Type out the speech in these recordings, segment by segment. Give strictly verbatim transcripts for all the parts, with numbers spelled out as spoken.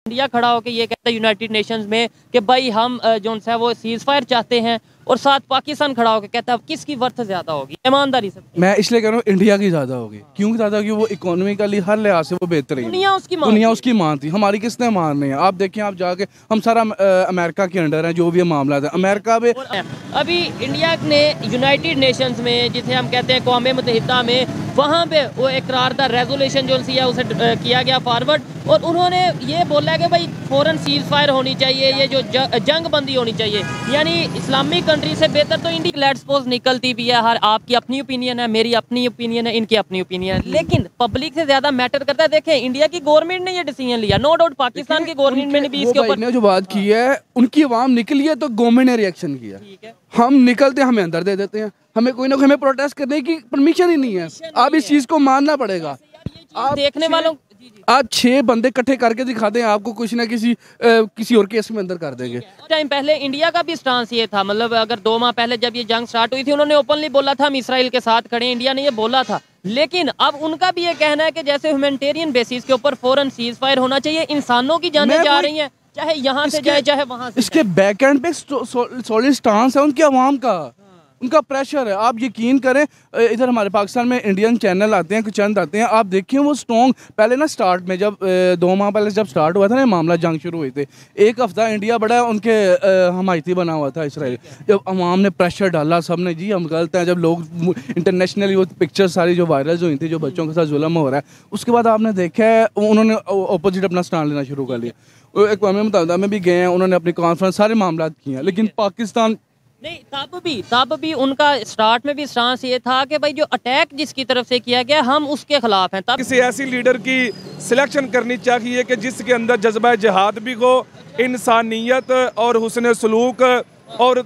India खड़ा होकर ये कहता है यूनाइटेड नेशंस में कि भाई हम जो है वो सीज फायर चाहते हैं, और साथ पाकिस्तान खड़ा होकर कहता है किसकी वर्थ ज्यादा होगी ईमानदारी से? मैं इसलिए कह रहा हूँ इंडिया की ज्यादा होगी। क्यों ज्यादा होगी? वो इकोनॉमिकली हर लिहाज से वो बेहतर है। दुनिया उसकी मान दुनिया उसकी मान थी, हमारी किसने मान नहीं है। आप देखें, आप जाके हम सारा अमेरिका के अंडर हैं, जो भी मामला है अमेरिका में। अभी इंडिया ने यूनाइटेड नेशंस में, जिसे हम कहते हैं अक़वाम मुत्तहिदा में, वहाँ पे वो एक करारदाद रेजोल्यूशन जो है उसे किया गया फॉरवर्ड, और उन्होंने ये बोला है कि भाई फौरन सीज फायर होनी चाहिए, ये जो जंग बंदी होनी चाहिए। यानी इस्लामिक कंट्री से बेहतर तो इंडिया लेट्स सपोज निकलती भी है, हर आपकी अपनी ओपिनियन है, मेरी अपनी ओपिनियन है, इनकी अपनी ओपिनियन है, लेकिन पब्लिक से ज्यादा मैटर करता है। देखें इंडिया की गवर्नमेंट ने ये डिसीजन लिया, नो डाउट पाकिस्तान की गवर्नमेंट ने भी इसके ऊपर जो बात की है, उनकी आवाम निकली है तो गवर्नमेंट ने रिएक्शन किया। हम निकलते हमें अंदर दे देते हैं, हमें कोई ना कोई, हमें प्रोटेस्ट करने की परमिशन ही नहीं है। आप इस चीज को मानना पड़ेगा। आप देखने वालों आप छह बंदे इकट्ठे करके दिखा दें, आपको कुछ ना किसी आ, किसी और केस में अंदर कर देंगे। टाइम पहले इंडिया का भी स्टांस ये था, मतलब अगर दो माह पहले जब ये जंग स्टार्ट हुई थी, उन्होंने ओपनली बोला था हम इसराइल के साथ खड़े, इंडिया ने ये बोला था। लेकिन अब उनका भी ये कहना है कि जैसे ह्यूमैनिटेरियन बेसिस के ऊपर फौरन सीज फायर होना चाहिए, इंसानों की जानें जा रही हैं, चाहे यहाँ से जाए चाहे वहाँ से। इसके बैक एंड पे सॉलिड स्टांस है उनकी आवाम का, उनका प्रेशर है। आप यकीन करें, इधर हमारे पाकिस्तान में इंडियन चैनल आते हैं, कुछ चंद आते हैं, आप देखिए वो स्ट्रॉन्ग पहले ना स्टार्ट में जब दो माह पहले जब स्टार्ट हुआ था ना मामला, जंग शुरू हुई थी, एक हफ्ता इंडिया बड़ा उनके हमायती बना हुआ था इसराइल। जब अवाम ने प्रेशर डाला, सब ने जी हम गलत हैं, जब लोग इंटरनेशनली वो पिक्चर सारी जो वायरल हुई थी, जो बच्चों के साथ जुल्म हो रहा है, उसके बाद आपने देखा है उन्होंने अपोजिट अपना स्टैंड लेना शुरू कर लिया। अक़वाम मुत्तहिदा में भी गए हैं, उन्होंने अपनी कॉन्फ्रेंस सारे मामला किए हैं, लेकिन पाकिस्तान नहीं, तब भी तब भी उनका स्टार्ट में भी स्टांस ये था कि भाई जो अटैक जिसकी तरफ से किया गया हम उसके खिलाफ हैं। तब किसी ऐसी लीडर की सिलेक्शन करनी चाहिए कि जिसके अंदर जज्बा जिहाद भी हो, इंसानियत और हुस्न सलूक और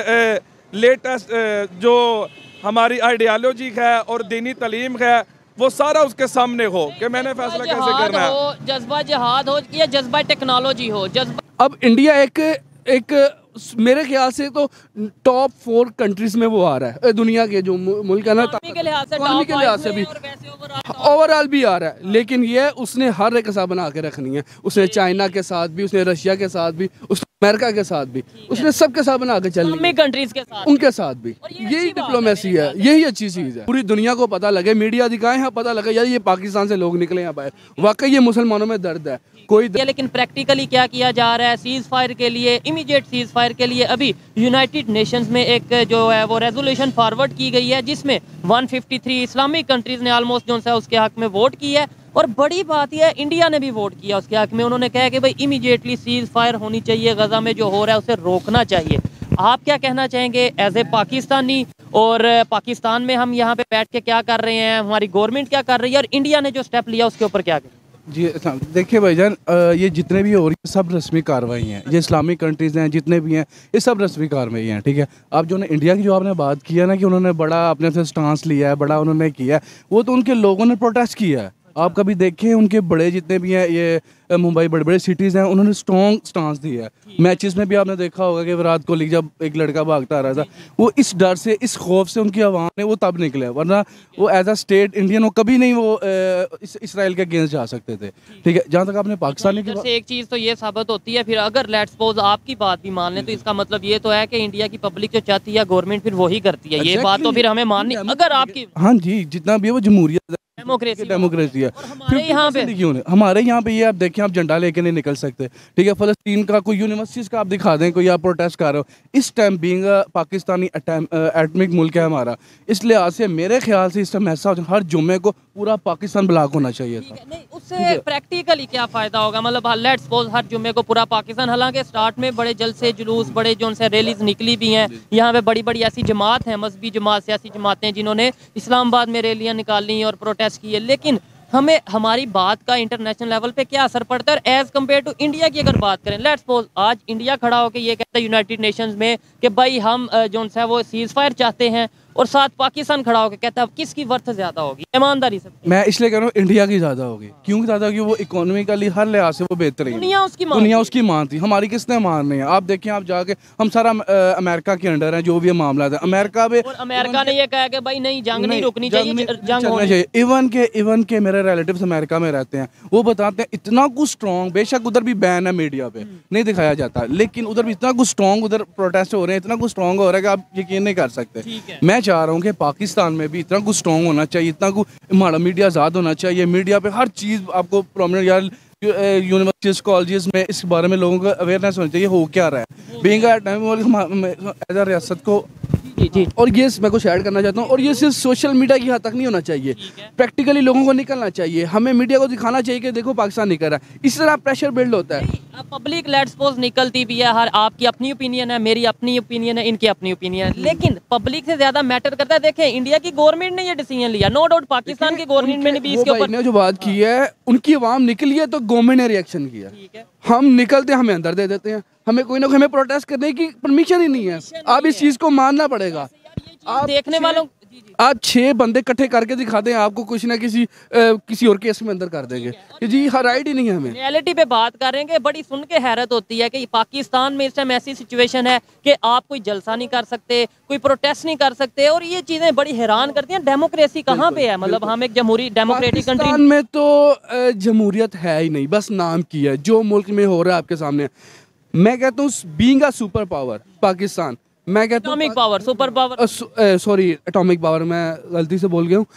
लेटेस्ट जो हमारी आइडियालॉजी है और दीनी तालीम है, वो सारा उसके सामने हो कि मैंने फैसला कैसे करना है। जज्बा जिहाद हो या जज्बा टेक्नोलॉजी हो, जज्बा। अब इंडिया एक एक मेरे ख्याल से तो टॉप फोर कंट्रीज में वो आ रहा है दुनिया के जो मुल्क है ना, इकोनॉमी के लिहाज से भी ओवरऑल भी आ रहा है। लेकिन ये उसने हर एक हिसाब बना के रखनी है, उसने चाइना के साथ भी, उसने रशिया के साथ भी, उसने अमेरिका के साथ भी, उसने सबके साथ बना के चलनी है, कंट्रीज के साथ, उनके साथ भी। यही डिप्लोमेसी है, यही अच्छी चीज़ है। पूरी दुनिया को पता लगे, मीडिया दिखाए हैं, पता लगे यार ये पाकिस्तान से लोग निकले हैं बाहर, वाकई ये मुसलमानों में दर्द है कोई दर्द। लेकिन प्रैक्टिकली क्या किया जा रहा है सीज फायर के लिए, इमीडिएट सीज फायर के लिए? अभी यूनाइटेड नेशंस में एक जो है वो रेजोल्यूशन फॉरवर्ड की गई है, जिसमें एक सौ तिरेपन इस्लामिक कंट्रीज ने ऑलमोस्ट जो है उसके हक में वोट की है, और बड़ी बात यह है इंडिया ने भी वोट किया उसके हक में। उन्होंने कहा कि भाई इमीडिएटली सीज फायर होनी चाहिए, गजा में जो हो रहा है उसे रोकना चाहिए। आप क्या कहना चाहेंगे एज ए पाकिस्तानी, और पाकिस्तान में हम यहाँ पे बैठ के क्या कर रहे हैं, हमारी गवर्नमेंट क्या कर रही है, और इंडिया ने जो स्टेप लिया उसके ऊपर क्या करें? जी देखिए भाईजान, ये जितने भी हो रही है सब रस्मी कार्रवाई हैं, ये इस्लामिक कंट्रीज़ हैं जितने भी हैं, ये सब रस्मी कार्रवाई हैं, ठीक है। आप जो ने इंडिया की जो आपने बात किया ना कि उन्होंने बड़ा अपने से स्टांस लिया है, बड़ा उन्होंने किया है, वो तो उनके लोगों ने प्रोटेस्ट किया है। आप कभी देखें उनके बड़े जितने भी हैं, ये मुंबई बड़े बड़े सिटीज़ हैं, उन्होंने स्ट्रॉन्ग स्टांस दिया है। मैचेस में भी आपने देखा होगा कि विराट कोहली जब एक लड़का भागता आ रहा था, वो इस डर से, इस खौफ से उनकी आवाम ने वो तब निकले, वरना वो एज अ स्टेट इंडियन वो कभी नहीं वो इस, इसराइल के अगेंस्ट जा सकते थे, ठीक है। जहाँ तक आपने पाकिस्तान की से एक चीज़ तो ये साबित होती है, फिर अगर लेट्स सपोज आपकी बात भी मान लें तो इसका मतलब ये तो है कि इंडिया की पब्लिक जो चाहती है गवर्नमेंट फिर वही करती है। ये बात तो फिर हमें माननी, अगर आपकी, हाँ जी, जितना भी है वो जमहूरियत डेमोक्रेसी डेमोक्रेसी है। हमारे यहाँ पे क्यों नहीं, हमारे यहाँ पे ये आप देखें, आप झंडा लेके नहीं निकल सकते, ठीक है। फलस्तीन का कोई यूनिवर्सिटीज का आप दिखा दें, कोई आप प्रोटेस्ट कर रहे हो, इस टाइम बीइंग पाकिस्तानी एटमिक मुल्क है हमारा, इस लिहाज से मेरे ख्याल से इस टाइम ऐसा हो हर जुम्मे को पूरा पाकिस्तान ब्लॉक होना चाहिए था। नहीं, उससे प्रैक्टिकली क्या फायदा होगा, मतलब लेट्स सपोज हर जुम्मे को पूरा पाकिस्तान, हालांकि स्टार्ट में बड़े जल्द से जुलूस, बड़े जो उनसे रैलीज निकली भी हैं, यहाँ पे बड़ी बड़ी ऐसी जमात हैं, मजहबी जमात, सियासी जमातें जिन्होंने इस्लामाबाद में रैलियाँ निकाली और प्रोटेस्ट किए, लेकिन हमें हमारी बात का इंटरनेशनल लेवल पे क्या असर पड़ता है? और एज कम्पेयर टू इंडिया की अगर बात करें, लेट्स सपोज आज इंडिया खड़ा होकर ये कहता है यूनाइटेड नेशंस में कि भाई हम जो है वो सीज फायर चाहते हैं, और साथ पाकिस्तान खड़ा होकर कहता है किसकी वर्थ ज़्यादा होगी, ईमानदारी से? मैं इसलिए कह रहा हूँ इंडिया की ज़्यादा होगी। क्यों ज़्यादा होगी? वो इकोनॉमिकली हर लिहाज से वो बेहतर है। दुनिया उसकी मान दुनिया उसकी मान थी, हमारी किसने मान नहीं है। आप देखिए, आप जाके हम सारा अ, अमेरिका के अंडर हैं, जो भी मामला है अमेरिका में। और अमेरिका ने ये कहा कि भाई नहीं, जंग नहीं रुकनी चाहिए, जंग होनी चाहिए। इवन के इवन के मेरे रिलेटिव्स अमेरिका में रहते हैं, वो बताते हैं इतना कुछ स्ट्रॉन्ग, बेशक उधर भी बैन है मीडिया पे, नहीं दिखाया जाता, लेकिन उधर भी इतना कुछ स्ट्रॉन्ग उधर प्रोटेस्ट हो रहे हैं, इतना कुछ स्ट्रॉन्ग हो रहा है कि आप यकीन नहीं कर सकते। मैं चाह रहा हूँ कि पाकिस्तान में भी इतना कुछ स्ट्रॉन्ग होना चाहिए, इतना कुछ हमारा मीडिया आज़ाद होना चाहिए। मीडिया पे हर चीज़ आपको प्रोमिनेंट, यार यूनिवर्सिटीज कॉलेजेस में इस बारे में लोगों को अवेयरनेस होनी चाहिए, हो क्या रहा है बीइंग एज अ रियासत को। जी जी। और ये मैं कुछ ऐड करना चाहता हूँ, और ये सिर्फ सोशल मीडिया की हद तक नहीं होना चाहिए, प्रैक्टिकली लोगों को निकलना चाहिए। हमें मीडिया को दिखाना चाहिए कि देखो पाकिस्तान नहीं कर रहा है, इस तरह प्रेशर बिल्ड होता है। पब्लिक लेट्स सपोज निकलती भी है, हर आपकी अपनी ओपिनियन है, मेरी अपनी ओपिनियन है, इनकी अपनी ओपिनियन है, लेकिन पब्लिक से ज्यादा मैटर करता है। देखें इंडिया की गवर्नमेंट ने ये डिसीजन लिया, नो डाउट पाकिस्तान की गवर्नमेंट ने भी इसके ऊपर ने जो बात की है, उनकी आवाम निकली है तो गवर्नमेंट ने रिएक्शन किया। हम निकलते हैं, हमें अंदर दे देते हैं, हमें कोई ना कोई हमें प्रोटेस्ट करने की परमिशन ही नहीं है। आप इस चीज को मानना पड़ेगा। आप देखने वालों, आप छह बंदे इकट्ठे करके दिखाते हैं, आपको कुछ ना किसी आ, किसी और केस में अंदर कर देंगे कि जी हर राइट ही नहीं है। हमें रियलिटी पे बात करेंगे, बड़ी सुन के हैरत होती है कि पाकिस्तान में इस टाइम ऐसी सिचुएशन है कि आप कोई जलसा नहीं कर सकते, कोई प्रोटेस्ट नहीं कर सकते, और ये चीजें बड़ी हैरान करती हैं। डेमोक्रेसी कहाँ पे है? मतलब हम एक जमहूरी डेमोक्रेटिक कंट्री में तो जमहूरियत है ही नहीं, बस नाम की है। जो मुल्क में हो रहा है आपके सामने, मैं कहता हूँ being a super power Pakistan, मैं कहता हूँ atomic power, super power, sorry atomic power, मैं गलती से बोल गया हूँ।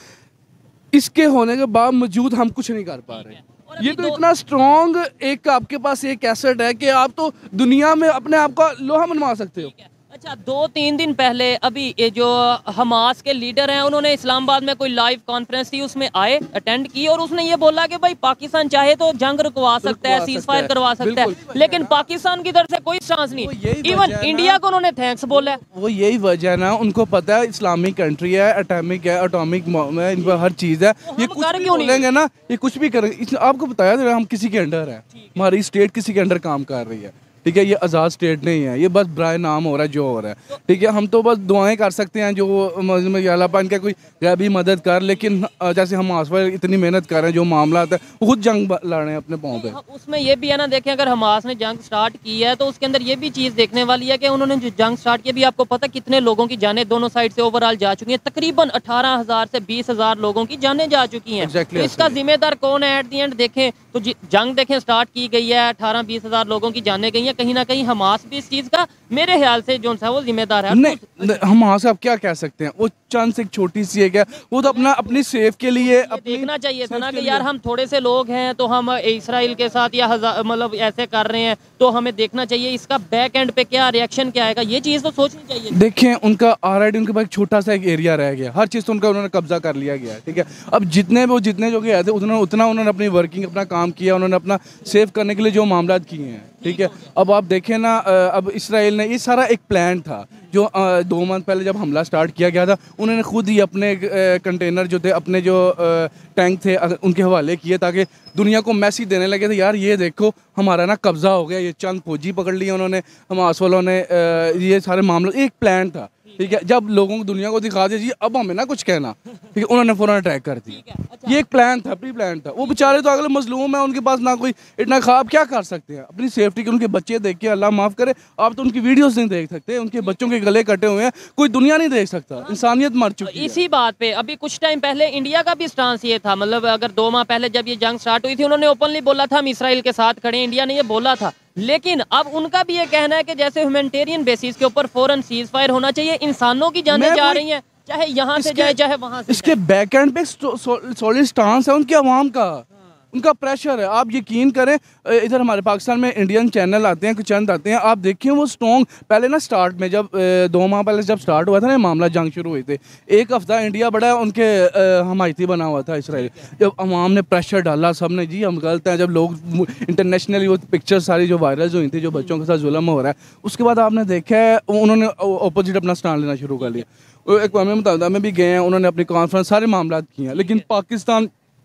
इसके होने के बावजूद हम कुछ नहीं कर पा रहे। ये तो इतना स्ट्रॉन्ग एक आपके पास एक एसेट है कि आप तो दुनिया में अपने आप का लोहा मनवा सकते हो। अच्छा, दो तीन दिन पहले अभी ये जो हमास के लीडर हैं, उन्होंने इस्लामाबाद में कोई लाइव कॉन्फ्रेंस थी, उसमें आए, अटेंड की, और उसने ये बोला कि भाई पाकिस्तान चाहे तो जंग रुकवा सकता है, सीज फायर करवा सकता है, लेकिन पाकिस्तान की तरफ से कोई चांस नहीं। इवन इंडिया को उन्होंने थैंक्स बोला है। वो यही वजह है ना, उनको पता है इस्लामिक कंट्री है, एटॉमिक है, एटॉमिक इन पर हर चीज़ है। ये कुछ भी बोलेंगे ना, ये कुछ भी करेंगे। आपको बताया हम किसी के अंडर है, हमारी स्टेट किसी के अंडर काम कर रही है, ठीक है। ये आज़ाद स्टेट नहीं है, ये बस ब्राय नाम हो रहा है जो हो रहा है, ठीक है। हम तो बस दुआएं कर सकते हैं जो अल्लाह पाक इनका कोई गैबी मदद कर, लेकिन जैसे हम हमास पर इतनी मेहनत कर रहे हैं, जो मामला आता है खुद जंग लड़ रहे हैं अपने पाँव पे। उसमें ये भी है ना, देखें अगर हमास ने जंग स्टार्ट की है तो उसके अंदर ये भी चीज़ देखने वाली है कि उन्होंने जो जंग स्टार्ट किया, भी आपको पता कितने लोगों की जानें दोनों साइड से ओवरऑल जा चुकी हैं, तकरीबन अठारह हज़ार से बीस हज़ार लोगों की जानें जा चुकी हैं। तो इसका जिम्मेदार कौन है एट दी एंड? देखें तो जंग देखें स्टार्ट की गई है, अठारह बीस हज़ार लोगों की जानें गई हैं, कहीं ना कहीं हमास भी इस चीज का मेरे ख्याल से जो है वो जिम्मेदार है। नहीं, हम वहाँ से आप क्या कह सकते हैं, वो चांद से एक छोटी सी है क्या, वो तो अपना अपनी सेफ के लिए देखना चाहिए था ना कि यार हम थोड़े से लोग हैं तो हम इसराइल के साथ या मतलब ऐसे कर रहे हैं, तो हमें देखना चाहिए इसका बैक एंड पे क्या रिएक्शन क्या आएगा, ये चीज तो सोचनी चाहिए। देखें उनका ऑलरेडी उनके पास एक छोटा सा एक एरिया रह गया, हर चीज़ तो उनका उन्होंने कब्जा कर लिया गया है, ठीक है। अब जितने वो जितने जो गए थे उतना उतना उन्होंने अपनी वर्किंग अपना काम किया, उन्होंने अपना सेव करने के लिए जो मामला किए हैं, ठीक है। अब आप देखें ना, अब इसराइल ने ये सारा एक प्लान था जो दो मंथ पहले जब हमला स्टार्ट किया गया था, उन्होंने खुद ही अपने कंटेनर जो थे, अपने जो टैंक थे उनके हवाले किए ताकि दुनिया को मैसेज देने लगे थे, यार ये देखो हमारा ना कब्जा हो गया, ये चंद फौजी पकड़ लिए उन्होंने, हमास वालों ने, ये सारे मामले एक प्लान था, ठीक है। जब लोगों को दुनिया को दिखा दिया जी अब हमें ना कुछ कहना, ठीक है, उन्होंने फौरन अटैक कर दिया। अच्छा। ये एक प्लान था, प्री प्लान था। वो बेचारे तो अगले मजलूम है, उनके पास ना कोई इतना ख्वाब, क्या कर सकते हैं अपनी सेफ्टी के? उनके बच्चे देख के, अल्लाह माफ़ करे, आप तो उनकी वीडियोस नहीं देख सकते, उनके बच्चों के गले कटे हुए हैं, कोई दुनिया नहीं देख सकता, इंसानियत मर चुकी है। इसी बात पे अभी कुछ टाइम पहले इंडिया का भी स्टांस ये था, मतलब अगर दो माह पहले जब ये जंग स्टार्ट हुई थी, उन्होंने ओपनली बोला था हम इसराइल के साथ खड़े, इंडिया ने ये बोला था, लेकिन अब उनका भी ये कहना है कि जैसे ह्यूमैनिटेरियन बेसिस के ऊपर फौरन सीज फायर होना चाहिए, इंसानों की जानें जा रही हैं, चाहे यहाँ से जाए चाहे वहाँ से। इसके बैक एंड पे सॉलिड स्टांस है उनके अवाम का, उनका प्रेशर है। आप यकीन करें, इधर हमारे पाकिस्तान में इंडियन चैनल आते हैं, कुछ चंद आते हैं, आप देखिए वो स्ट्रॉन्ग पहले ना स्टार्ट में जब दो माह पहले जब स्टार्ट हुआ था ना मामला, जंग शुरू हुई थी, एक हफ्ता इंडिया बड़ा उनके हमायती बना हुआ था इसराइल। जब अवाम ने प्रेशर डाला, सब ने जी हम गलत हैं, जब लोग इंटरनेशनली वो पिक्चर सारी जो वायरल हुई थी, जो बच्चों के साथ जुल्म हो रहा है, उसके बाद आपने देखा है उन्होंने अपोजिट अपना स्टैंड लेना शुरू कर लिया। एक मुताबिक में भी गए हैं, उन्होंने अपनी कॉन्फ्रेंस सारे मामला किए हैं, लेकिन पाकिस्तान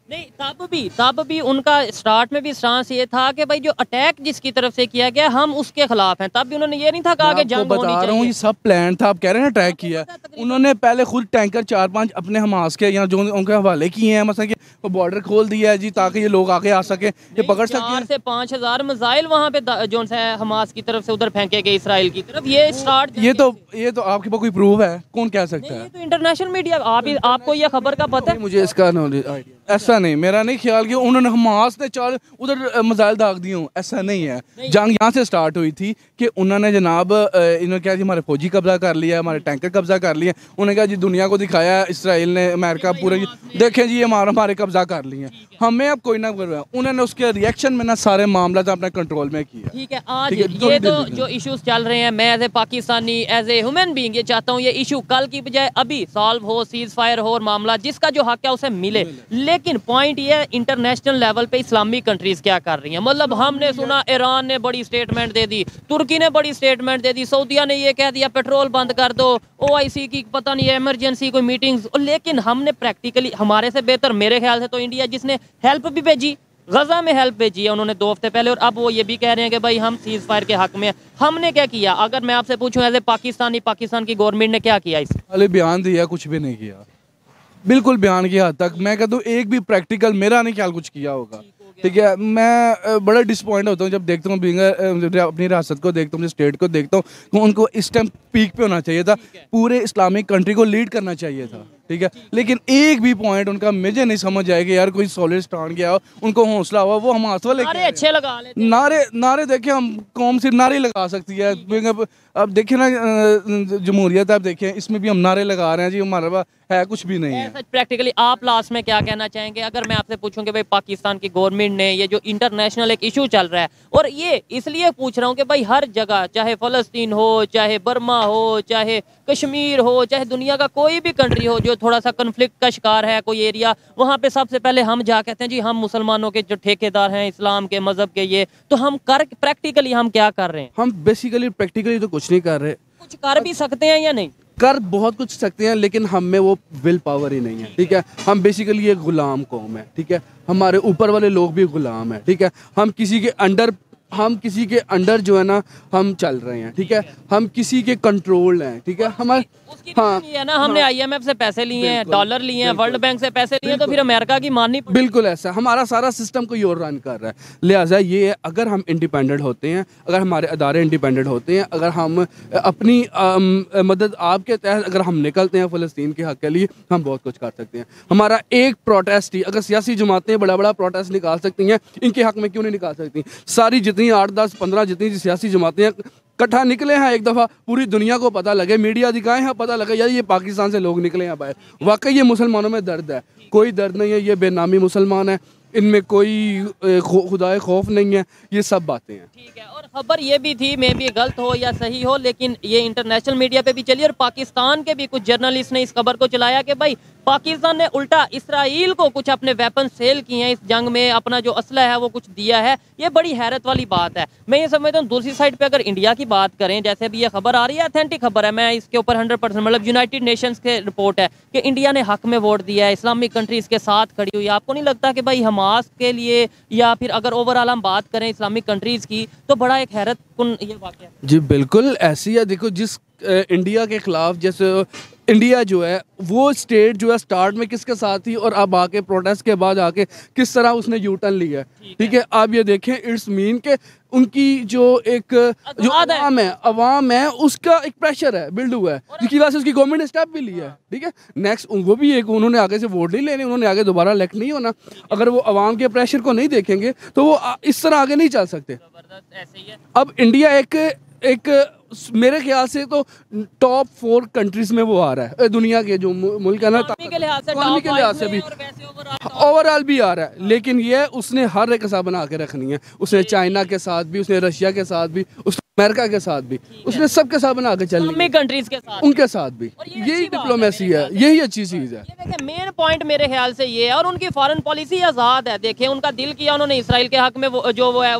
नहीं, तब भी तब भी उनका स्टार्ट में भी स्टांस ये था कि भाई जो अटैक जिसकी तरफ से किया गया हम उसके खिलाफ हैं। तब भी उन्होंने ये नहीं था कहा कि जंग होनी बता रहा हूँ, ये सब प्लान था। आप कह रहे हैं अटैक किया, उन्होंने पहले खुद टैंकर चार पांच अपने हमास के या जो उनके हवाले किए हैं, मतलब कि वो बॉर्डर खोल दिया है जी ताकि ये लोग आगे आ सके, ये पकड़ सके। चार से पाँच हजार मिसाइल वहाँ पे जो है हमास की तरफ से उधर फेंके गए इसराइल की तरफ। ये स्टार्ट ये तो ये तो आपके पास कोई प्रूफ है? कौन कह सकता है? तो इंटरनेशनल मीडिया, आप आपको ये खबर का पता है? मुझे इसका नॉलेज ऐसा नहीं, मेरा नहीं ख्याल कि उन्होंने हमास ने चार उधर मिसाइल दाग दी हूँ, ऐसा नहीं है। जंग यहाँ से स्टार्ट हुई थी कि उन्होंने जनाब इन्होंने क्या जी हमारे फौजी कब्जा कर लिया, हमारे टैंकर कब्जा कर लिया। उन्होंने कहा जी दुनिया को दिखाया इसराइल ने, अमेरिका पूरे, देखें जी हमारे हमारे कब्जा कर लिए, हमें अब कोई ना कर रहा। उन्होंने उसके रिएक्शन में ना सारे मामला अपने कंट्रोल में किया। ठीक है, आज ये तो जो इश्यूज चल रहे हैं, मैं as a Pakistani as a human being ये चाहता हूँ ये इशू कल की बजाय अभी सॉल्व हो, सीज फायर हो और मामला जिसका जो हक है उसे मिले। लेकिन पॉइंट ये है इंटरनेशनल लेवल पे इस्लामिक कंट्रीज क्या कर रही हैं। मतलब हमने सुना ईरान ने बड़ी स्टेटमेंट दे दी, तुर्की ने बड़ी स्टेटमेंट दे दी, सऊदीया ने ये कह दिया पेट्रोल बंद कर दो, ओआईसी की पता नहीं इमरजेंसी कोई मीटिंग्स। लेकिन हमने प्रैक्टिकली हमारे से बेहतर मेरे ख्याल से तो इंडिया, जिसने हेल्प भी भेजी, गजा में हेल्प भेजी है उन्होंने दो हफ्ते पहले, और अब वो ये भी कह रहे हैं कि भाई हम सीज फायर के हक में हैं। हमने क्या किया? अगर मैं आपसे पूछूं एज ए पाकिस्तानी, पाकिस्तान की गवर्नमेंट ने क्या किया? इस खाली बयान दिया, कुछ भी नहीं किया, बिल्कुल बयान की हद तक। मैं कहता हूँ एक भी प्रैक्टिकल मेरा नहीं ख्याल कुछ किया होगा। ठीक है, मैं बड़ा डिसपॉइंट होता हूँ जब देखता हूँ अपनी रियासत को देखता हूँ, स्टेट को देखता हूँ, उनको इस टाइम पीक पे होना चाहिए था, पूरे इस्लामिक कंट्री को लीड करना चाहिए था। ठीक है, लेकिन एक भी पॉइंट उनका मुझे नहीं समझ आएगा यार, कोई सॉलिड स्टैंड किया हो, उनको हौसला हुआ, वो हम हाथ वाले नारे अच्छे लगा लेते, नारे नारे देखे हम कौम सिर्फ नारे लगा सकती है। अब अब देखिए ना जमहूरियत, आप देखें इसमें भी हम नारे लगा रहे हैं जी, हमारे पास है कुछ भी नहीं है। प्रैक्टिकली आप लास्ट में क्या कहना चाहेंगे? अगर मैं आपसे पूछूं कि भाई पाकिस्तान की गवर्नमेंट ने ये जो इंटरनेशनल एक इशू चल रहा है, और ये इसलिए पूछ रहा हूँ कि भाई हर जगह, चाहे फ़लस्तीन हो, चाहे बर्मा हो, चाहे कश्मीर हो, चाहे दुनिया का कोई भी कंट्री हो जो थोड़ा सा कन्फ्लिक्ट का शिकार है कोई एरिया, वहाँ पे सबसे पहले हम जा कहते हैं जी हम मुसलमानों के जो ठेकेदार हैं इस्लाम के मजहब के, ये तो हम कर प्रैक्टिकली हम क्या कर रहे हैं? हम बेसिकली प्रैक्टिकली तो कुछ नहीं कर रहे। कुछ कर भी सकते हैं या नहीं? कर बहुत कुछ सकते हैं, लेकिन हम में वो विल पावर ही नहीं है। ठीक है, हम बेसिकली एक गुलाम कौम है। ठीक है, हमारे ऊपर वाले लोग भी गुलाम है। ठीक है, हम किसी के अंडर हम किसी के अंडर जो है ना हम चल रहे हैं। ठीक है, हम किसी के कंट्रोल हैं। ठीक है, हमारे हाँ है ना, हमने आईएमएफ से पैसे लिए हैं, डॉलर लिए हैं, वर्ल्ड बैंक से पैसे लिए हैं, तो फिर अमेरिका की माननी पड़ेगी। बिल्कुल ऐसा, हमारा सारा सिस्टम कोई और रन कर रहा है। लिहाजा ये है, अगर हम इंडिपेंडेंट होते हैं, अगर हमारे अदारे इंडिपेंडेंट होते हैं, अगर हम अपनी आम, मदद आपके तहत अगर हम निकलते हैं फ़लस्तीन के हक़ के लिए, हम बहुत कुछ कर सकते हैं। हमारा एक प्रोटेस्ट ही, अगर सियासी जमातें बड़ा बड़ा प्रोटेस्ट निकाल सकती हैं, इनके हक़ में क्यों नहीं निकाल सकती? सारी जितनी आठ दस पंद्रह जितनी सियासी जमातें इकट्ठा निकले हैं, एक दफ़ा पूरी दुनिया को पता लगे, मीडिया दिखाए हैं, पता लगे यार ये पाकिस्तान से लोग निकले हैं बाहर, वाकई ये मुसलमानों में दर्द है। कोई दर्द नहीं है, ये बेनामी मुसलमान है, इनमें कोई खुदाए खौफ नहीं है, ये सब बातें हैं। ठीक है, और खबर ये भी थी, मे भी गलत हो या सही हो, लेकिन ये इंटरनेशनल मीडिया पे भी चली और पाकिस्तान के भी कुछ जर्नलिस्ट ने इस खबर को चलाया कि भाई पाकिस्तान ने उल्टा इसराइल को कुछ अपने वेपन सेल किए हैं इस जंग में, अपना जो असला है वो कुछ दिया है। ये बड़ी हैरत वाली बात है। मैं ये समझता हूँ दूसरी साइड पे अगर इंडिया की बात करें, जैसे भी ये खबर आ रही है, अथेंटिक खबर है, मैं इसके ऊपर हंड्रेड परसेंट मतलब यूनाइटेड नेशंस के रिपोर्ट है कि इंडिया ने हक में वोट दिया है, इस्लामिक कंट्रीज के साथ खड़ी हुई है। आपको नहीं लगता कि भाई हमास के लिए, या फिर अगर ओवरऑल हम बात करें इस्लामिक कंट्रीज की, तो बड़ा एक हैरत कुन ये वाक़या? जी बिल्कुल ऐसी है। देखो, जिस इंडिया के खिलाफ, जैसे इंडिया जो है वो स्टेट जो है स्टार्ट में किसके साथ थी, और अब आके प्रोटेस्ट के बाद आके किस तरह उसने यू टर्न लिया है। ठीक है, आप ये देखें, इट्स मीन के उनकी जो एक जो अवाम है अवाम है उसका एक प्रेशर है बिल्ड हुआ है, जिसकी वजह से उसकी गवर्नमेंट ने स्टेप भी लिया है। ठीक है, नेक्स्ट वो भी एक, उन्होंने आगे से वोट नहीं लेने, उन्होंने आगे दोबारा इलेक्ट नहीं होना। अगर वो अवाम के प्रेशर को नहीं देखेंगे तो वो इस तरह आगे नहीं चल सकते। अब इंडिया एक एक मेरे ख्याल से तो टॉप फोर कंट्रीज में वो आ रहा है दुनिया के जो मुल्क है ना, इकोनॉमी के लिहाज से भी ओवरऑल भी आ रहा है। लेकिन ये उसने हर एक हिसाब बना के रखनी है, उसने चाइना के साथ भी, उसने रशिया के साथ भी, उसने अमेरिका के साथ भी, उसने सबके साथ बना के चलनी, कंट्रीज के साथ, उनके साथ भी। यही डिप्लोमेसी है, यही अच्छी चीज़ है। मेन पॉइंट मेरे ख्याल से ये है, और उनकी फॉरेन पॉलिसी आज़ाद है। देखें, उनका दिल किया उन्होंने इसराइल के हक में वो, जो वो है वो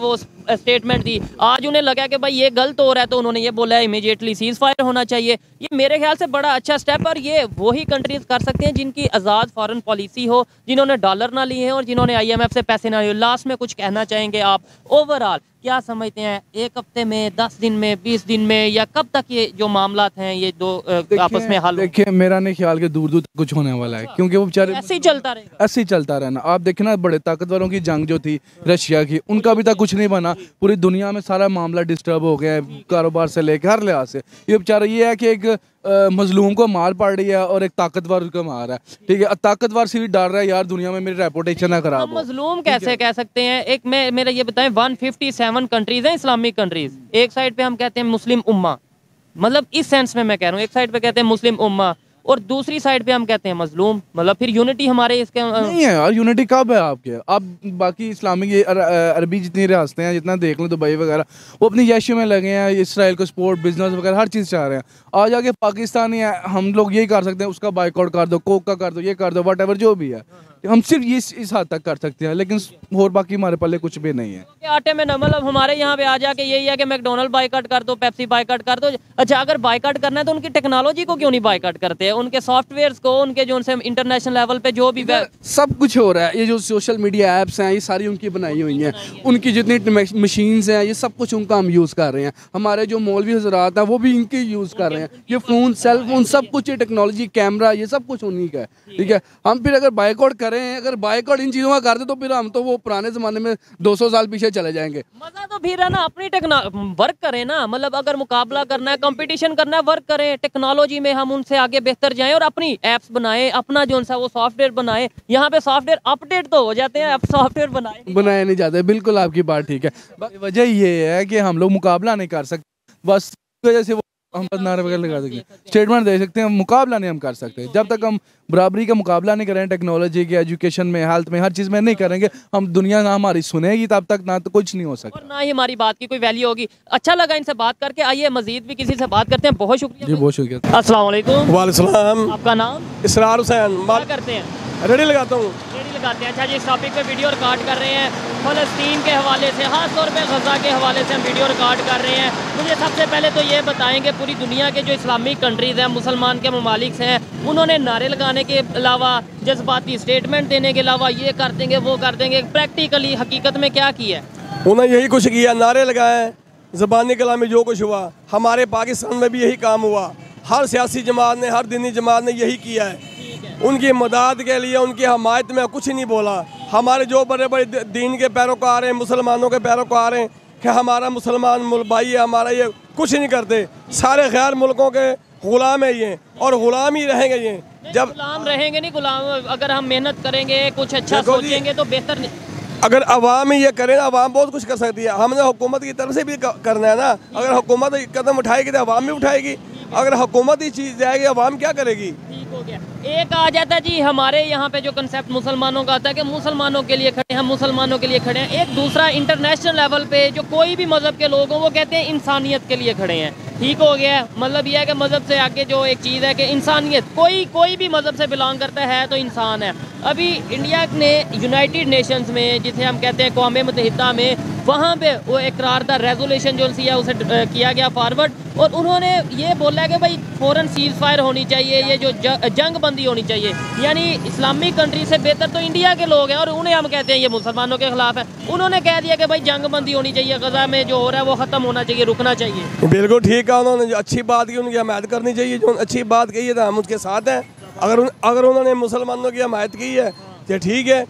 स्टेटमेंट दी, आज उन्हें लगा कि भाई ये गलत हो रहा है तो उन्होंने ये बोला है इमीडिएटली सीज फायर होना चाहिए। ये मेरे ख्याल से बड़ा अच्छा स्टेप, और ये वही कंट्रीज कर सकते हैं जिनकी आज़ाद फॉरेन पॉलिसी हो, जिन्होंने डॉलर ना लिए हैं और जिन्होंने आई एम एफ से पैसे ना लिए। लास्ट में कुछ कहना चाहेंगे आप, ओवरऑल क्या समझते हैं, एक हफ्ते में, दस दिन में, बीस दिन में, या कब तक ये जो मामलात हैं ये दो आपस में हल? देखिए मेरा नहीं ख्याल कि दूर दूर तक कुछ होने वाला है, क्योंकि वो बेचारे ऐसे ही चलता रहेगा, ऐसे ही चलता रहना। आप देखें ना, बड़े ताकतवरों की जंग जो थी रशिया की, उनका अभी तक कुछ नहीं बना। पूरी दुनिया में सारा मामला डिस्टर्ब हो गया है, कारोबार से लेकर हर लिहाज से। ये बेचारा ये है कि एक मजलूम को मार पड़ रही है और एक ताकतवर को मार रहा है, ठीक है। ताकतवर से भी डर रहा है यार दुनिया में मेरी रेपुटेशन ना खराब हो। मजलूम कैसे कह सकते हैं? एक मैं मेरा ये बताएं, एक सौ सत्तावन कंट्रीज हैं इस्लामिक कंट्रीज, एक साइड पे हम कहते हैं मुस्लिम उम्मा, मतलब इस सेंस में मैं कह रहा हूँ, एक साइड पे कहते हैं मुस्लिम उम्मा और दूसरी साइड पे हम कहते हैं मजलूम, मतलब फिर यूनिटी हमारे इसके नहीं है यार। यूनिटी कब है आपके? आप बाकी इस्लामिक ये अर, अरबी जितनी रियासतें हैं, जितना देख लें दुबई वगैरह, वो अपनी यशु में लगे हैं, इसराइल को सपोर्ट, बिजनेस वगैरह हर चीज़ चाह रहे हैं। आज आगे पाकिस्तानी है, हम लोग यही कर सकते हैं, उसका बाइकआउट कर दो, कोक का कर दो, ये कर दो, वट एवर जो भी है, हम सिर्फ ये इस, इस हद तक कर सकते हैं, लेकिन और बाकी हमारे पल्ले कुछ भी नहीं है। आटे में न, मतलब हमारे यहाँ पे आ जाके यही है कि मैकडोनल्ड बाइकआउट कर दो, पेप्सी बाइकआउट कर दो। अच्छा, अगर बाइकआउट करना है तो उनकी टेक्नोलॉजी को क्यों नहीं बाइकआउट करते हैं, उनके सॉफ्टवेयर को, उनके जो उनसे इंटरनेशनल लेवल पे जो भी सब कुछ हो रहा है। ये जो सोशल मीडिया ऐप्स हैं, ये सारी उनकी बनाई हुई हैं, उनकी जितनी मशीन्स हैं, ये सब कुछ उनका हम यूज़ कर रहे हैं। हमारे जो मौलवी हजरात हैं वो भी इनके यूज़ कर रहे हैं। ये फ़ोन, सेल फोन, सब कुछ, ये टेक्नोलॉजी, कैमरा, ये सब कुछ उन्हीं का है, ठीक है। हम फिर अगर बाइकआउट करें, अगर बाइकआउट इन चीज़ों का करते तो फिर हम तो वो पुराने ज़माने में दो सौ साल पीछे चले जाएंगे। मज़ा तो फिर है ना, अपनी टेक्नो वर्क करें ना, मतलब अगर मुकाबला करना है, कंपटीशन करना है, वर्क करें, टेक्नोलॉजी में हम उनसे आगे बेहतर जाएं और अपनी एप्स बनाएं, अपना जो सा वो सॉफ्टवेयर बनाएं। यहाँ पे सॉफ्टवेयर अपडेट तो हो जाते हैं, अब सॉफ्टवेयर बनाए बनाए नहीं जाते। बिल्कुल आपकी बात ठीक है। वजह ये है कि हम लोग मुकाबला नहीं कर सकते, बस वजह से वो हम बस नारे वगैरह लगा सकते हैं, स्टेटमेंट दे सकते हैं, मुकाबला नहीं हम कर सकते। जब तक हम बराबरी का मुकाबला नहीं करें, टेक्नोलॉजी के, एजुकेशन में, हेल्थ में, हर चीज़ में नहीं करेंगे, हम दुनिया ना हमारी सुनेगी, तब तक ना तो कुछ नहीं हो सकता और ना ही हमारी बात की कोई वैल्यू होगी। अच्छा लगा इनसे बात करके, आइए मजीद भी किसी से बात करते हैं। बहुत शुक्रिया जी, बहुत शुक्रिया। अस्सलाम वालेकुम। वालेकुम। आपका नाम? इसरार हुसैन। क्या करते हैं? रेडी लगाता हूँ। रेडी लगाते हैं। अच्छा जी, इस टॉपिक पे वीडियो रिकॉर्ड कर रहे हैं, फ़लस्तीन के हवाले से, ख़ास तौर पे गज़ा के हवाले से हम वीडियो रिकॉर्ड कर रहे हैं। मुझे सबसे पहले तो ये बताएंगे, पूरी दुनिया के जो इस्लामिक कंट्रीज़ हैं, मुसलमान के ममालिक हैं, उन्होंने नारे लगाने के अलावा, जज्बाती स्टेटमेंट देने के अलावा, ये कर देंगे वो कर देंगे, प्रैक्टिकली हकीकत में क्या किया है? उन्होंने यही कुछ किया, नारे लगाए, ज़बानी कलामी जो कुछ हुआ। हमारे पाकिस्तान में भी यही काम हुआ, हर सियासी जमात ने, हर दीनी जमात ने यही किया है। उनकी मदद के लिए, उनकी हमायत में कुछ नहीं बोला। हमारे जो बड़े बड़े दीन के पैरोकार हैं, मुसलमानों के पैरोकार हैं, कि हमारा मुसलमान भाई है, हमारा ये कुछ नहीं करते। सारे गैर मुल्कों के गुलाम है ये, और गुलाम ही रहेंगे ये। जब गुलाम रहेंगे नहीं, गुलाम अगर हम मेहनत करेंगे, कुछ अच्छा सोचेंगे तो बेहतर नहीं। अगर अवाम ये करे ना, अवाम बहुत कुछ कर सकती है। हमने हुकूमत की तरफ से भी करना है ना। अगर हुकूमत कदम उठाएगी तो अवाम भी उठाएगी, अगर हुकूमत ही चीज़ जाएगी अवाम क्या करेगी? ठीक हो गया। एक आ जाता है जी हमारे यहाँ पे जो कंसेप्ट मुसलमानों का आता है कि मुसलमानों के लिए खड़े हैं, मुसलमानों के लिए खड़े हैं। एक दूसरा इंटरनेशनल लेवल पे जो कोई भी मज़हब के लोग हों, वो कहते हैं इंसानियत के लिए खड़े हैं। ठीक हो गया। मतलब यह है कि मज़हब से आगे जो एक चीज़ है कि इंसानियत, कोई कोई भी मज़हब से बिलोंग करता है तो इंसान है। अभी इंडिया ने यूनाइटेड नेशंस में, जिसे हम कहते हैं अक़वाम मुत्तहिदा में, वहाँ पे वो इकरारदा रेजोल्यूशन जो सी है उसे किया गया फॉरवर्ड, और उन्होंने ये बोला कि भाई फ़ौरन सीज़ फायर होनी चाहिए, ये जो जंग बंदी होनी चाहिए। यानी इस्लामिक कंट्री से बेहतर तो इंडिया के लोग हैं, और उन्हें हम कहते हैं ये मुसलमानों के खिलाफ है। उन्होंने कह दिया कि भाई जंग बंदी होनी चाहिए, गज़ा में जो हो रहा है वो ख़त्म होना चाहिए, रुकना चाहिए। बिल्कुल ठीक है, उन्होंने जो अच्छी बात की उनकी हमायत करनी चाहिए। जो अच्छी बात कही है तो हम उसके साथ हैं। अगर उन, अगर उन्होंने मुसलमानों की हमायत की है तो ठीक है।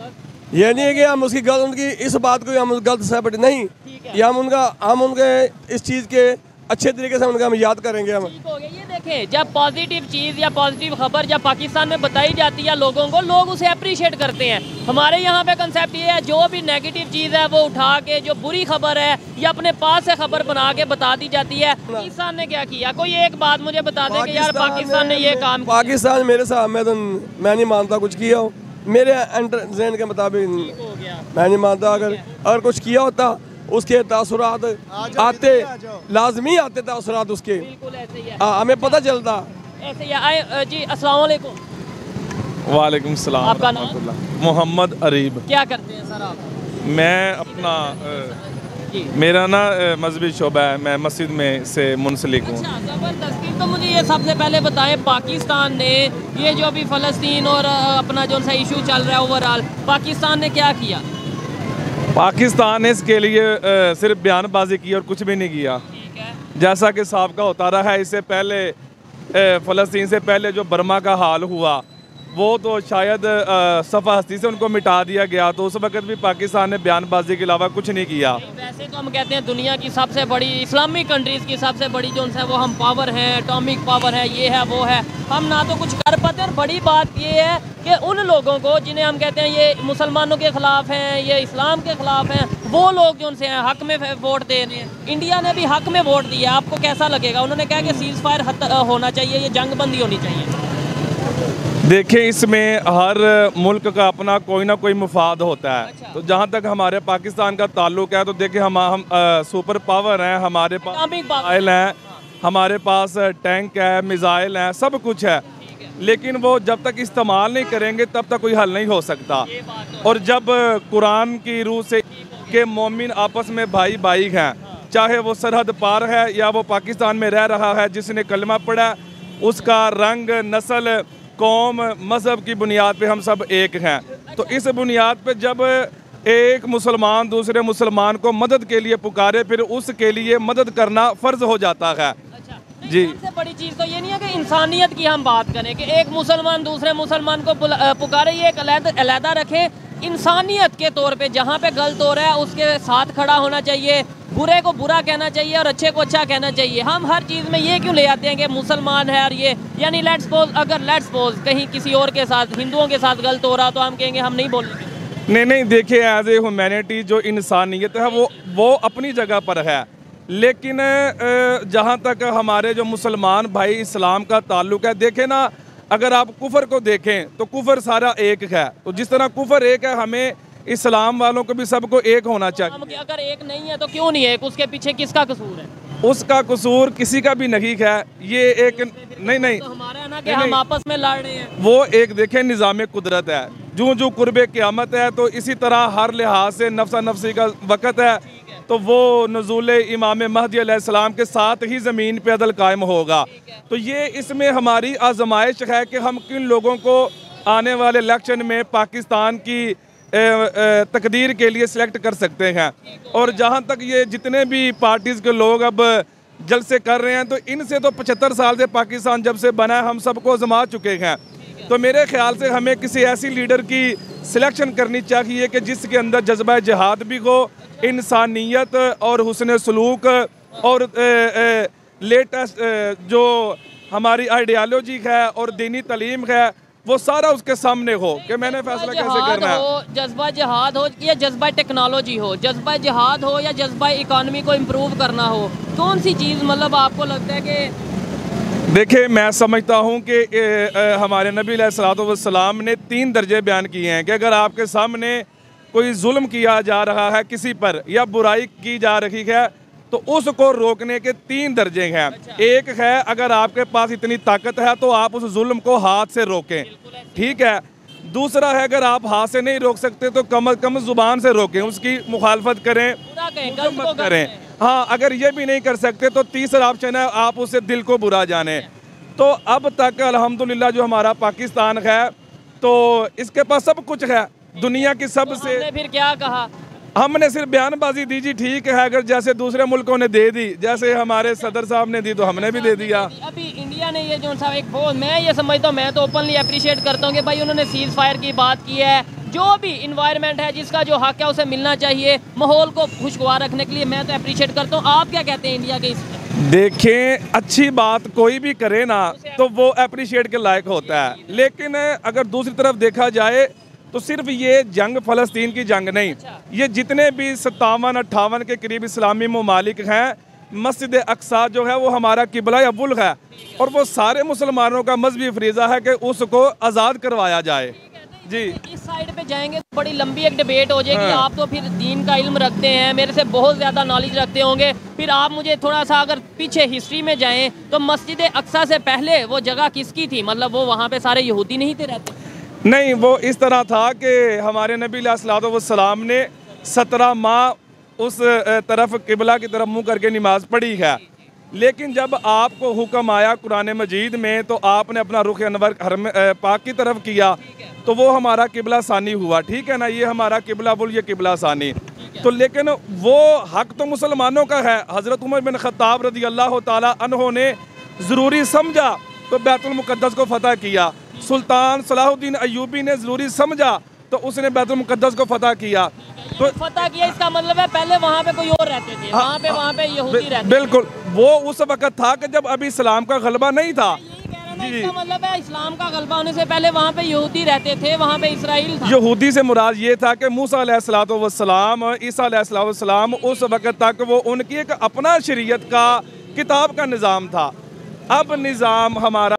ये नहीं है कि हम उसकी गलत, उनकी इस बात को हम गलत साबित नहीं, ये हम उनका हम उनके इस चीज़ के अच्छे तरीके से उनका हम याद करेंगे। हम ठीक हो गया। ये देखें, जब पॉजिटिव चीज़ या पॉजिटिव खबर जब पाकिस्तान में बताई जाती है लोगों को, लोग उसे अप्रिशिएट करते हैं। हमारे यहाँ पे कंसेप्ट ये है, जो भी नेगेटिव चीज़ है वो उठा के, जो बुरी खबर है या अपने पास से खबर बना के बता दी जाती है। पाकिस्तान ने क्या किया? कोई एक बात मुझे बता दें कि यार पाकिस्तान ने ये काम किया। पाकिस्तान मेरे साथ मैं तो मैं नहीं मानता कुछ किया हो, मेरे एंटर के मुताबिक मैं नहीं मानता। अगर अगर कुछ किया होता उसके तासुरात आते, लाजमी आते तासुरात उसके, हमें पता चलता। ऐसे ही आए जी। अस्सलाम वालेकुम। वालेकुम सलाम। आपका नाम? मोहम्मद अरीब। क्या करते हैं सर आप? मैं अपना जी। मेरा ना मजहबी शोबा है, मैं मस्जिद में से मुंसलिक हूँ। अच्छा, ज़बरदस्त। तो मुझे ये सबसे पहले बताएं, पाकिस्तान ने ये जो अभी फ़लस्तीन और अपना जो सा इशू चल रहा है ओवरऑल, पाकिस्तान ने क्या किया? पाकिस्तान ने इसके लिए आ, सिर्फ बयानबाजी की और कुछ भी नहीं किया। ठीक है। जैसा कि साबिक़ा होता रहा है, इससे पहले फ़लस्तीन से पहले जो बर्मा का हाल हुआ वो तो शायद सफ़ा हस्ती से उनको मिटा दिया गया, तो उस वक्त भी पाकिस्तान ने बयानबाजी के अलावा कुछ नहीं किया। वैसे तो हम कहते हैं दुनिया की सबसे बड़ी इस्लामिक कंट्रीज़ की सबसे बड़ी जो है वो हम पावर हैं, एटॉमिक पावर है, ये है वो है, हम ना तो कुछ कर पाते। और बड़ी बात ये है कि उन लोगों को जिन्हें हम कहते हैं ये मुसलमानों के ख़िलाफ़ हैं, ये इस्लाम के ख़िलाफ़ हैं, वो लोग जो उनसे हैं हक़ में वोट दे रहे हैं। इंडिया ने भी हक़ में वोट दिया, आपको कैसा लगेगा? उन्होंने कहा कि सीज़ फायर होना चाहिए, ये जंग बंदी होनी चाहिए। देखिए, इसमें हर मुल्क का अपना कोई ना कोई मुफाद होता है। अच्छा। तो जहाँ तक हमारे पाकिस्तान का ताल्लुक है, तो देखिए हम हम आ, सुपर पावर हैं, हमारे पास मिसाइल हैं, हमारे पास टैंक है, मिसाइल हैं, सब कुछ है, लेकिन वो जब तक इस्तेमाल नहीं करेंगे तब तक कोई हल नहीं हो सकता। और जब कुरान की रूह से के मोमिन आपस में भाई भाई हैं, चाहे वो सरहद पार है या वो पाकिस्तान में रह रहा है, जिसने कलमा पढ़ा, उसका रंग, नस्ल, कौम, मज़हब की बुनियाद पे हम सब एक हैं। तो इस बुनियाद पे जब एक मुसलमान दूसरे मुसलमान को मदद के लिए पुकारे, फिर उसके लिए मदद करना फ़र्ज़ हो जाता है। अच्छा, जी। सबसे बड़ी चीज़ तो ये नहीं है कि इंसानियत की हम बात करें कि एक मुसलमान दूसरे मुसलमान को पुकारे, ये एक अलहदा रखे। इंसानियत के तौर पे जहाँ पे गलत हो रहा है उसके साथ खड़ा होना चाहिए, बुरे को बुरा कहना चाहिए और अच्छे को अच्छा कहना चाहिए। हम हर चीज़ में ये क्यों ले आते हैं कि मुसलमान है और ये, यानी लेट्स सपोज अगर लेट्स सपोज कहीं किसी और के साथ, हिंदुओं के साथ गलत हो रहा तो हम कहेंगे हम नहीं बोलेंगे। नहीं नहीं, देखिए, एज ए ह्यूमैनिटी जो इंसानियत है वो वो अपनी जगह पर है, लेकिन जहाँ तक हमारे जो मुसलमान भाई इस्लाम का ताल्लुक है, देखें ना, अगर आप कुफर को देखें तो कुफर सारा एक है। तो जिस तरह कुफर एक है, हमें इस्लाम वालों को भी सबको एक होना चाहिए। हम अगर एक नहीं है तो क्यों नहीं एक? उसके पीछे किसका कसूर है? उसका कसूर किसी का भी नहीं है। ये एक नहीं नहीं तो हमारा है ना कि हम आपस में लड़ रहे हैं। वो एक देखें निज़ाम कुदरत है, जूं जूं कुर्बे क़यामत है, तो इसी तरह हर लिहाज से नफ्सा नफ्सी का वक़्त है, तो वो नज़ूल इमाम महदी अलैहिस्सलाम के साथ ही ज़मीन पे अदल कायम होगा। तो ये इसमें हमारी आजमाइश है कि हम किन लोगों को आने वाले इलेक्शन में पाकिस्तान की ए, ए, तकदीर के लिए सिलेक्ट कर सकते हैं। और जहाँ तक ये जितने भी पार्टीज़ के लोग अब जलसे कर रहे हैं, तो इनसे तो पचहत्तर साल से पाकिस्तान जब से बना है हम सबको आजमा चुके हैं। तो मेरे ख्याल से हमें किसी ऐसी लीडर की सिलेक्शन करनी चाहिए कि जिसके अंदर जज्बा जिहाद भी हो, इंसानियत और हुस्न सलूक और लेटेस्ट जो हमारी आइडियालॉजी है और दीनी तालीम है, वो सारा उसके सामने हो कि मैंने फैसला कैसे करना है। जज्बा जिहाद हो या जज्बा टेक्नोलॉजी हो, जज्बा जिहाद हो या जज्बा इकॉनमी को इम्प्रूव करना हो, कौन सी चीज़ मतलब आपको लगता है कि? देखिए, मैं समझता हूँ कि हमारे नबी अलैहिस्सलाम ने तीन दर्जे बयान किए हैं कि अगर आपके सामने कोई जुल्म किया जा रहा है किसी पर या बुराई की जा रही है, तो उसको रोकने के तीन दर्जे हैं। एक है, अगर आपके पास इतनी ताकत है तो आप उस जुल्म को हाथ से रोकें, ठीक है। दूसरा है, अगर आप हाथ से नहीं रोक सकते तो कम अज कम जुबान से रोकें, उसकी मुखालफत करें, मत करें। हाँ, अगर ये भी नहीं कर सकते तो तीसरा ऑप्शन है, आप उससे दिल को बुरा जाने। तो अब तक अल्हम्दुलिल्लाह जो हमारा पाकिस्तान है, तो इसके पास सब कुछ है, दुनिया की सबसे। तो फिर क्या कहा? हमने सिर्फ बयानबाजी दी जी, ठीक है। अगर जैसे दूसरे मुल्कों ने दे दी, जैसे हमारे सदर साहब ने दी, तो हमने भी दे दिया। अभी इंडिया ने ये जो सा एक बहुत, मैं ये समझता हूँ, मैं तो ओपनली अप्रिशिएट करता हूँ कि भाई उन्होंने सीज फायर की बात की है। जो भी इन्वायरमेंट है, जिसका जो हक है उसे मिलना चाहिए, माहौल को खुशगवार रखने के लिए मैं तो अप्रिशिएट करता हूँ। आप क्या कहते हैं इंडिया के इस? देखें, अच्छी बात कोई भी करे ना तो वो अप्रिशिएट के लायक होता है, लेकिन अगर दूसरी तरफ देखा जाए तो सिर्फ ये जंग फ़लस्तीन की जंग नहीं, ये जितने भी सत्तावन अट्ठावन के करीब इस्लामी ममालिक हैं, मस्जिद अक्सा जो है वो हमारा किबला अव्वल है, और वो सारे मुसलमानों का मजहबी फरीज़ा है कि उसको आज़ाद करवाया जाए। जी, इस साइड पे जाएंगे तो बड़ी लंबी एक डिबेट हो जाएगी। हाँ। आप तो फिर दीन का इल्म रखते हैं, मेरे से बहुत ज़्यादा नॉलेज रखते होंगे, फिर आप मुझे थोड़ा सा अगर पीछे हिस्ट्री में जाएं तो मस्जिद अक्सा से पहले वो जगह किसकी थी? मतलब वो वहाँ पे सारे यहूदी नहीं थे रहते? नहीं, वो इस तरह था कि हमारे नबी अलैहिस्सलाम ने सत्रह माह उस तरफ किबला की तरफ मुंह करके नमाज पढ़ी है। लेकिन जब आपको हुक्म आया कुरान मजीद में तो आपने अपना रुख अनवर हरम पाक की तरफ किया, तो वो हमारा किबला सानी हुआ, ठीक है ना। ये हमारा किबला बुल, ये किबला सानी। तो लेकिन वो हक तो मुसलमानों का है। हज़रत उमर बिन खत्ताब रदी अल्लाह ताला अन्हो ने ज़रूरी समझा तो बैतुल मुक़द्दस को फ़तह किया। सुल्तान सलाहुद्दीन अय्यूबी ने ज़रूरी समझा तो उसने बैतुल मुक़द्दस को फ़तह किया। तो फतह किया इसका मतलब है पहले वहाँ पे कोई और रहते थे, वहाँ पे वहाँ पे यहूदी रहते थे। बिल्कुल, वो उस वक्त था कि जब अभी इस्लाम का गलबा नहीं था। इसका मतलब है इस्लाम का गलबा होने से पहले वहाँ पे यहूदी रहते थे, वहाँ पे इसराइल था। यहूदी से मुराद ये था कि मूसा अलैहिस्सलातु वस्सलाम, ईसा अलैहिस्सलातु वस्सलाम, उस वक्त तक वो उनकी एक अपना शरीयत का किताब का निज़ाम था। अब निज़ाम हमारा